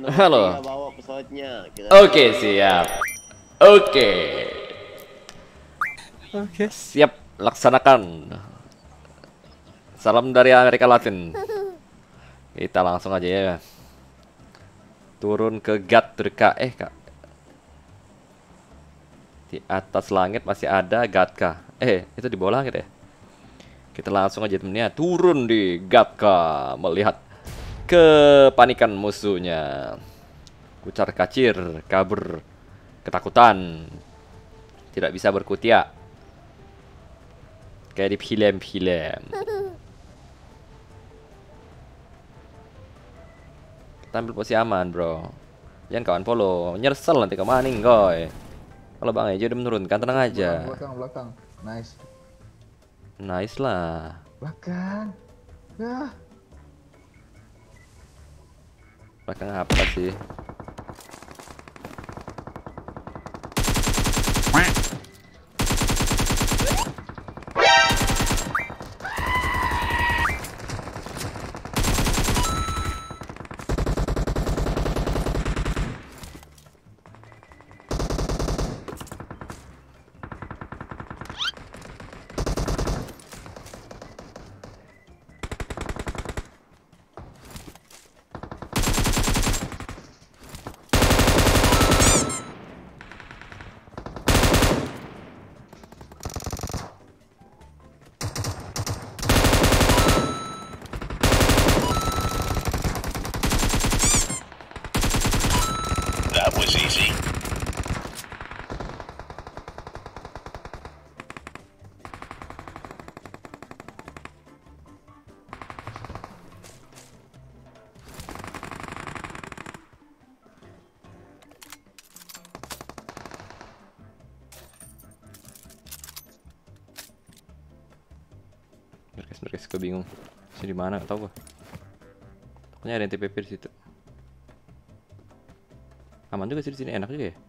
Halo. Bawa pesawatnya. Oke, siap. Oke. Oke, siap. Laksanakan. Salam dari Amerika Latin. Kita langsung aja ya. Turun ke gat terdekat. Kak. Di atas langit masih ada Gatka. Itu di bawah langit ya. Kita langsung aja temennya turun di Gatka. Melihat kepanikan musuhnya. Kucar kacir, kabur, ketakutan. Tidak bisa berkutia. Kayak di film-film. Kita ambil posisi aman, bro. Jangan kawan follow. Nyersel nanti ke maning, goy. Kalau Bang Ejo udah menurunkan, tenang aja. Belakang. Nice. Nice lah. Belakang. Ya. Belakang apa sih? That was easy. Mereka gue bingung. Sini di mana? Gak tahu gua. Pokoknya ada yang TPP di situ. Aman juga sih di sini, enak juga ya.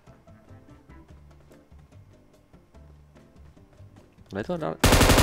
Nah itu ada.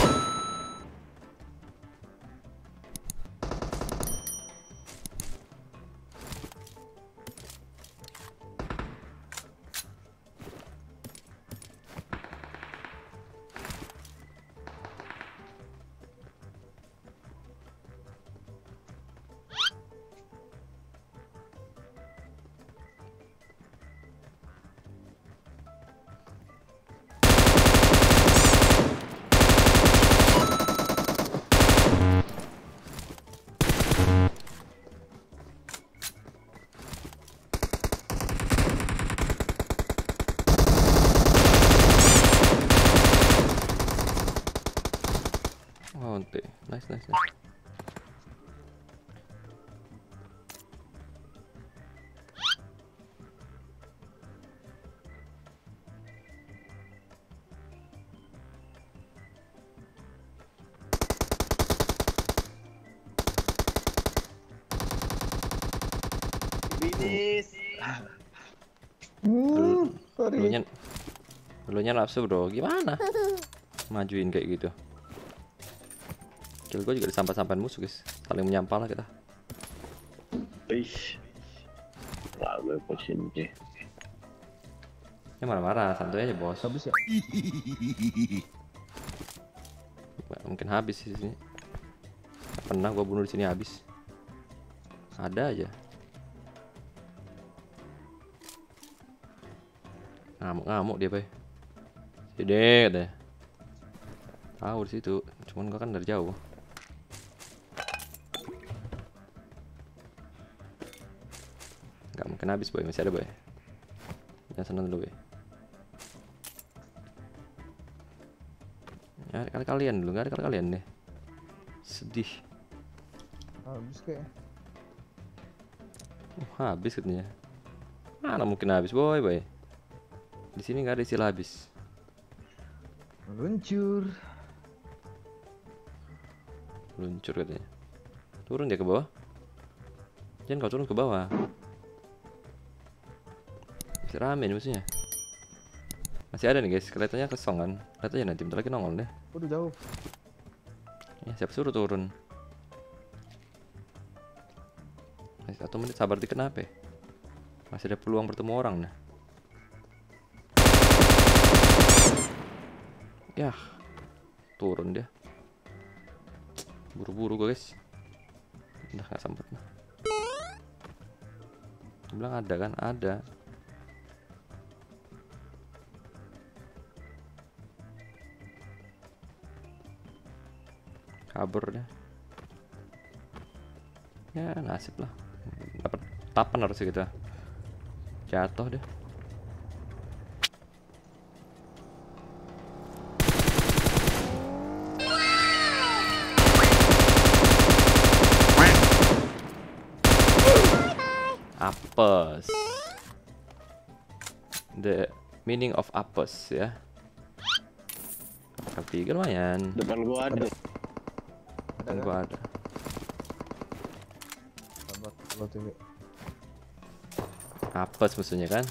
Oh, nice. Binis. Sorry. Dulunya nafsu bro, gimana? Majuin kayak gitu. Kill gue juga disampah-sampahin musuh guys. Saling menyampah lah kita. Wih. Lalu posisi. Ya marah-marah, santuy aja bos. Habis ya. Nggak mungkin habis sih sini. Pernah gua bunuh di sini habis. Ada aja. Ngamuk dia, Bay. Sini deh. Tahu di situ, cuman gua kan dari jauh. Nggak mungkin habis, Boy. Masih ada, Boy. Jangan seneng dulu, Boy. Ya, kalian dulu, nggak ada kalian deh. Sedih. Habis kayak. Habis katanya. Mana mungkin habis, Boy. Di sini nggak ada istilah habis. Meluncur. Luncur katanya. Turun dia ke bawah. Jangan kau turun ke bawah. Masih rame nih musuhnya. Masih ada nih guys, kelihatannya kosong kan. Lihat aja nanti bentar lagi nongol deh. Udah jauh. Ya siapa suruh turun. Masih 1 menit, sabar dikit kenapa ya? Masih ada peluang bertemu orang nah. Yah, turun dia. Buru-buru guys. Udah gak sempet nah. Bilang ada kan? Ada. Kabur dia. Ya nasib lah. Dapat tapan harusnya kita. Jatuh deh. Apes. The meaning of apes ya. Ketiga lumayan. Depan gua ada. Dan gua ada. Sabar, gua TV. Apes musuhnya kan.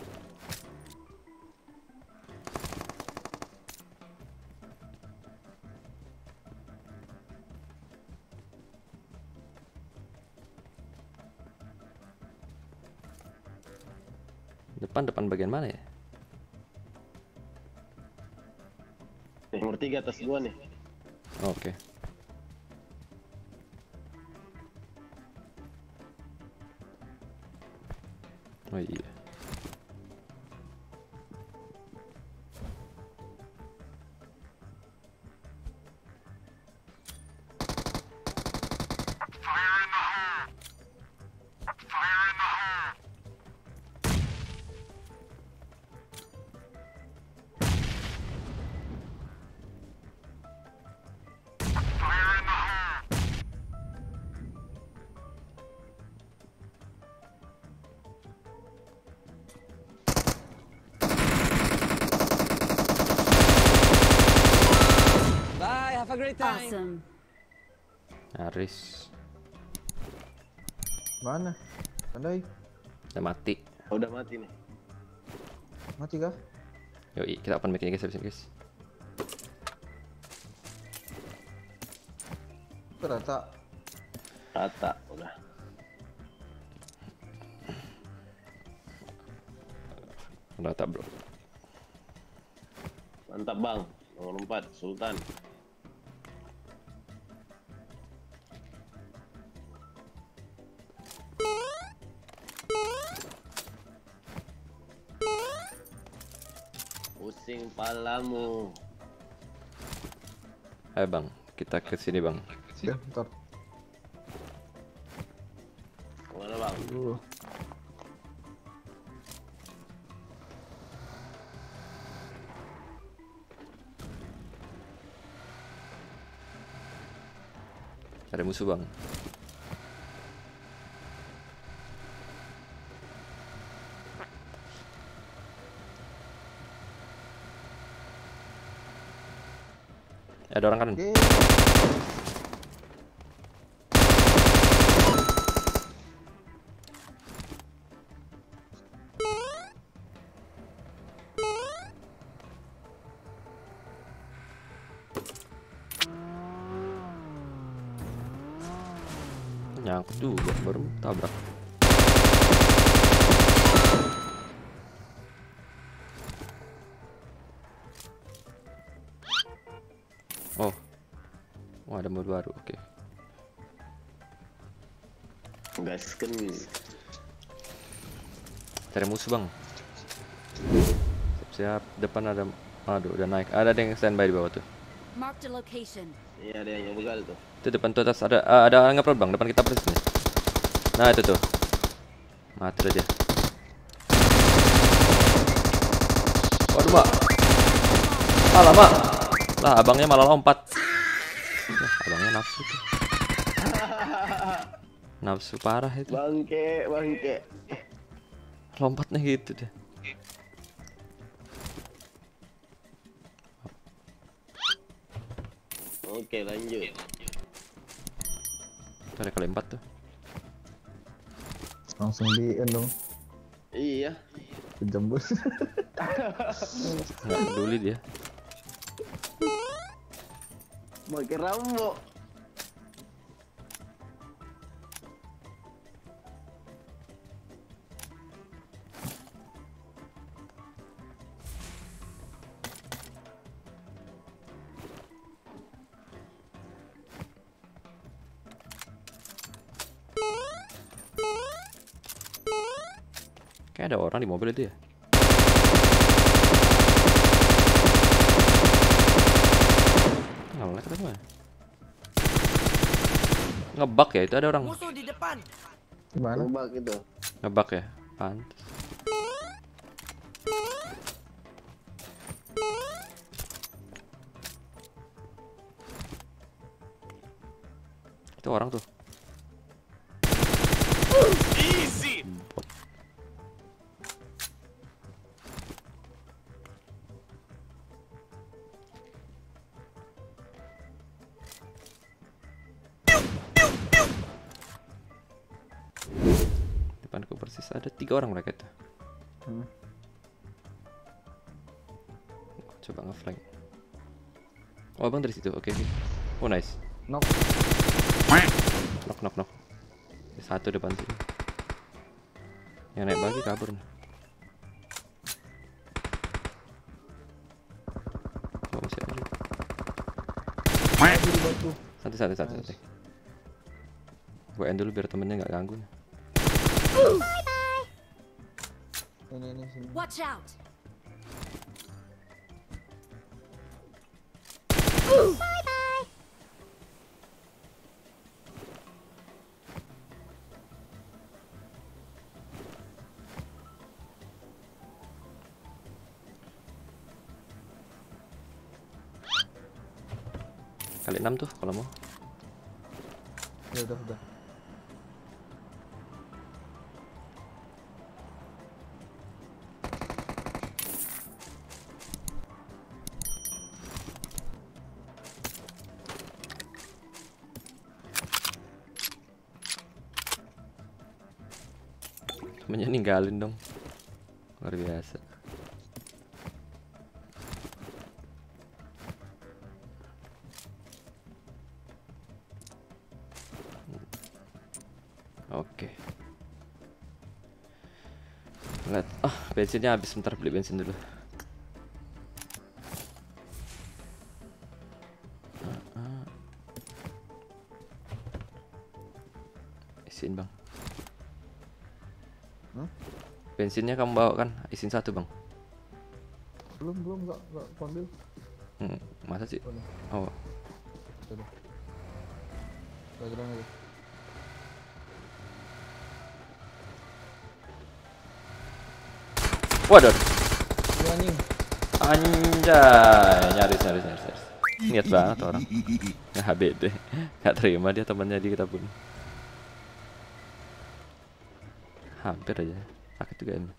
Depan bagian mana ya? Nomor 3 atas gua nih. Oke. Oh iya. Awesome. Haris. Mana? Andai, Udah mati. Oh, udah mati nih. mati kah? Yoi, kita open mic-nya guys, habis ini guys. Rata. Rata udah. Rata bro. Mantap bang. Nomor 4 Sultan. Pusing palamu. Ayo bang, kita ke sini bang. Ya, bentar. Kemana bang? Cari musuh bang. Ada orang kanan. Oke. Nyangkut juga, baru tabrak. Oh, wah ada mode baru, oke. Gasken. Cari musuh bang. Siap-siap, depan ada, aduh udah naik. Ada yang standby di bawah tuh. Mark the location. Iya ada yang begal tuh. Itu depan tuh atas ada ngeprod bang, depan kita persis nih. Nah itu tuh. Mati tuh dia. Waduh mak. Alah mak. Lah abangnya malah lompat. Abangnya nafsu tuh. Nafsu parah itu. Bangke, bangke. Lompatnya gitu deh. Oke lanjut. Tuh ada kali 4 tuh. Langsung di end dong. Iya. Kejam bos. Nggak peduli dia. Pakai Rambo. Kayak ada orang di mobil itu ya. Nge-lag apa gimana? Ngebug ya, itu ada orang. Musuh di depan. Gimana? Ubah gitu. Ngebug ya? Pantes. Itu orang tuh. Easy. Bot. Depanku persis ada 3 orang mereka itu. Coba nge-flank. Oh, abang dari situ. Oke, oke. Oh, nice. Knock. Knock. Satu depan sini. Yang naik bagi kabur nih. Oh, masih ada. Aduh, di batu. Santai. Gue end dulu biar temennya nggak ganggu. Ini sini. Watch out! Kali 6 tuh kalau mau. Ya udah. Temennya ninggalin dong. Luar biasa. Oke. Lihat. Bensinnya habis, bentar beli bensin dulu. Isiin, Bang. Bensinnya kamu bawa kan? Isiin 1, Bang. Belum enggak ambil. Masa sih? Oh. Sudah. Background aja. Waduh. Iya anjing. Anjay, nyaris. Niat banget orang. Nggak HBD. Nggak terima dia temannya di kita pun. Hampir aja. Sakit juga ini.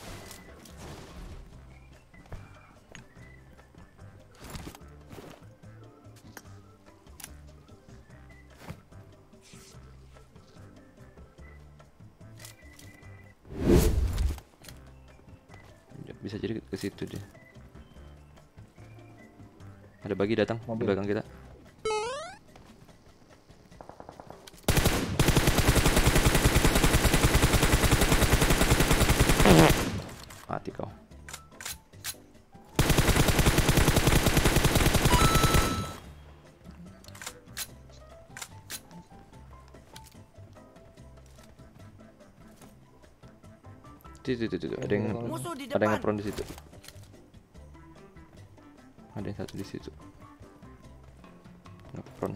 Bisa jadi ke situ dia. Ada bagi datang di Mobil. belakang kita. Mati kau. Tuh, ada yang Musuh di ada yang depan. ngepron di situ. Ada yang satu di situ. Ngepron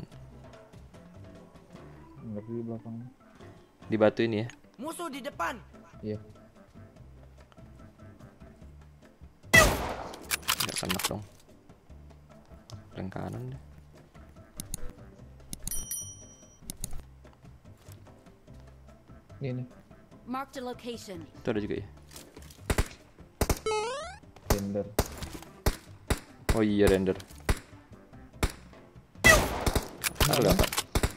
Enggak di belakang. di batu ini ya. Musuh di depan. Iya. Nggak kena dong. Yang kanan deh. Ini Marked a location. Itu ada juga ya. render. Oh iya, render. Taruh dapat.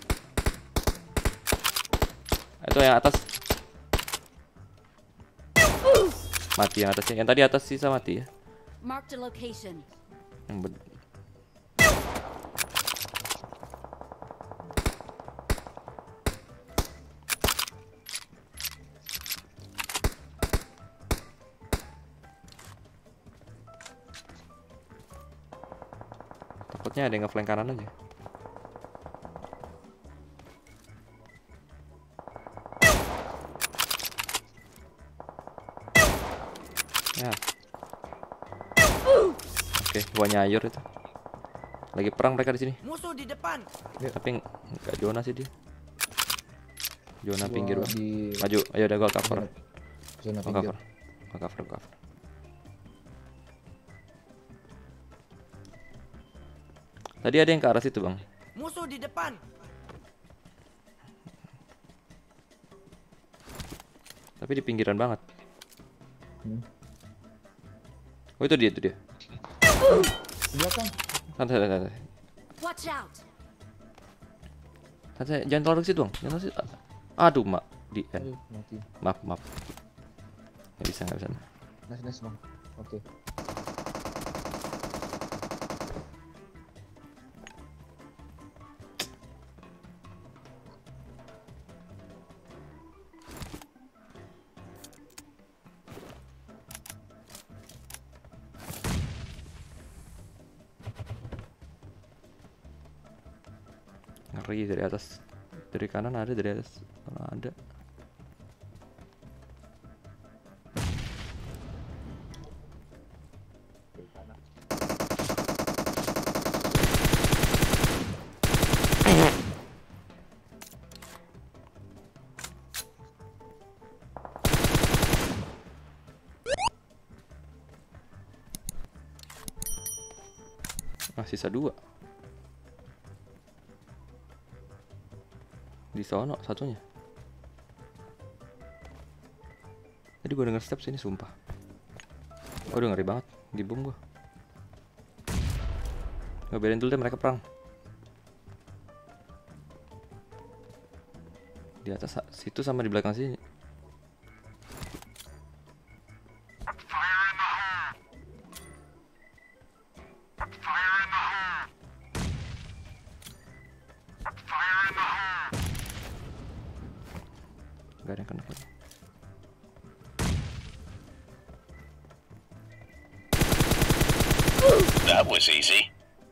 Itu yang atas. Mati yang atasnya. Yang tadi atas sisa mati ya. Marked a location. Yang takutnya ada yang nge-flank kanan aja. Ya. Oke, gua nyayur itu. Lagi perang mereka di sini. Musuh di depan. Tapi nggak zona sih dia. Zona Gua pinggir bang. di Maju, ayo udah gua cover. zona Gua pinggir. cover. Gua cover, gua cover. Tadi ada yang ke arah situ bang. Musuh di depan. Tapi di pinggiran banget. Hmm. Oh itu dia, itu dia. Di belakang. Santai, santai, santai. Watch out. Santai, jangan terlalu ke situ bang. Jangan terlalu ke situ. Aduh mak, di end. Aduh, mati. Maaf, maaf. Nggak bisa, nggak bisa. Nice, nice bang. Oke. Ngeri dari atas. Dari kanan ada, dari atas mana ada. Ah, sisa 2. Di sono satunya. Tadi gua denger step sini sumpah. Waduh ngeri banget, di bom gua. Ngebiarin dulu deh mereka perang. Di atas situ sama di belakang sini. Gak ada yang kena lagi. That was easy.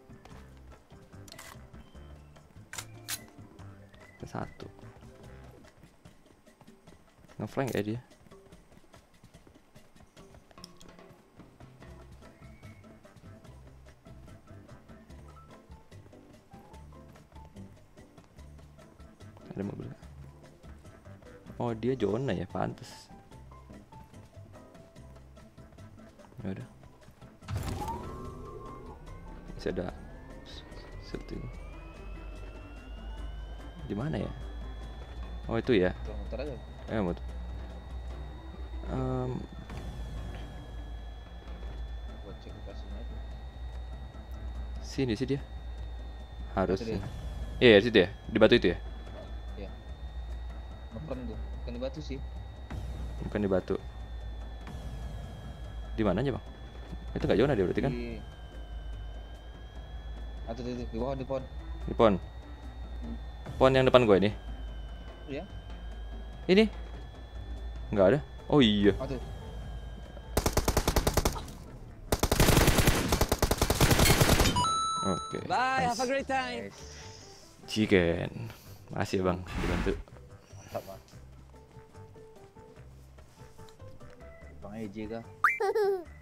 Satu. Ngeflank ya dia. Ada mobil. Oh dia zona ya, pantes. Ya udah. Masih ada setting. Di mana ya? Oh itu ya. Tuh, motor aja. Motor. Buat cek lokasinya aja. Sini sih dia. Harusnya. dia. Iya, situ ya. Di batu itu ya. Iya. Ngepron tuh. Bukan di batu sih. Bukan di batu. Di mananya bang? Itu nggak zona dia berarti kan? Di... Atau di bawah di pohon. Di pon. Pon yang depan gue ini. Iya. Ini? Nggak ada. Oh iya. Aduh. Oke. Bye, Nice. have a great time. Nice. Chicken. Makasih ya bang, dibantu. Mantap bang. Bang EJ kah?